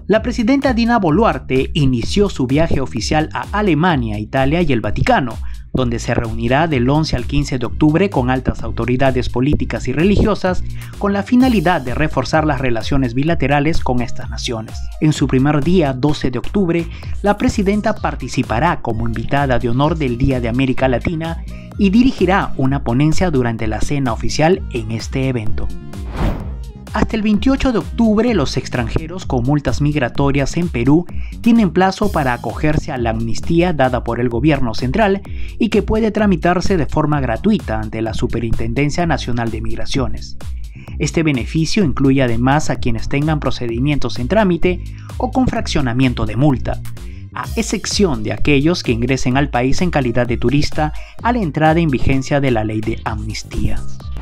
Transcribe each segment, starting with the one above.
La presidenta Dina Boluarte inició su viaje oficial a Alemania, Italia y el Vaticano, donde se reunirá del 11 al 15 de octubre con altas autoridades políticas y religiosas con la finalidad de reforzar las relaciones bilaterales con estas naciones. En su primer día, 12 de octubre, la presidenta participará como invitada de honor del Día de América Latina y dirigirá una ponencia durante la cena oficial en este evento. Hasta el 28 de octubre, los extranjeros con multas migratorias en Perú tienen plazo para acogerse a la amnistía dada por el gobierno central y que puede tramitarse de forma gratuita ante la Superintendencia Nacional de Migraciones. Este beneficio incluye además a quienes tengan procedimientos en trámite o con fraccionamiento de multa, a excepción de aquellos que ingresen al país en calidad de turista a la entrada en vigencia de la ley de amnistía.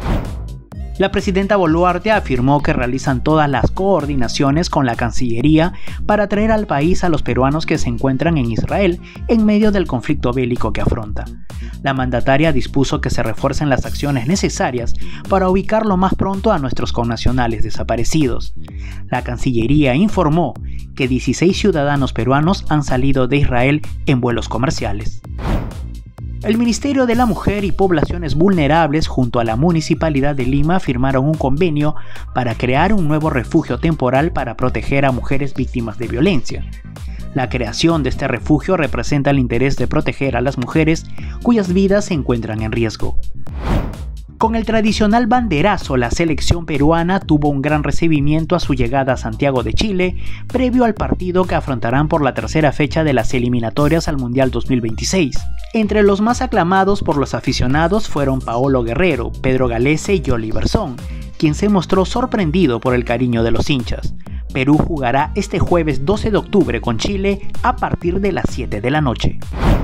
La presidenta Boluarte afirmó que realizan todas las coordinaciones con la Cancillería para traer al país a los peruanos que se encuentran en Israel en medio del conflicto bélico que afronta. La mandataria dispuso que se refuercen las acciones necesarias para ubicar lo más pronto a nuestros connacionales desaparecidos. La Cancillería informó que 16 ciudadanos peruanos han salido de Israel en vuelos comerciales. El Ministerio de la Mujer y Poblaciones Vulnerables junto a la Municipalidad de Lima firmaron un convenio para crear un nuevo refugio temporal para proteger a mujeres víctimas de violencia. La creación de este refugio representa el interés de proteger a las mujeres cuyas vidas se encuentran en riesgo. Con el tradicional banderazo, la selección peruana tuvo un gran recibimiento a su llegada a Santiago de Chile, previo al partido que afrontarán por la tercera fecha de las eliminatorias al Mundial 2026. Entre los más aclamados por los aficionados fueron Paolo Guerrero, Pedro Galese y Oliver Son, quien se mostró sorprendido por el cariño de los hinchas. Perú jugará este jueves 12 de octubre con Chile a partir de las 7 de la noche.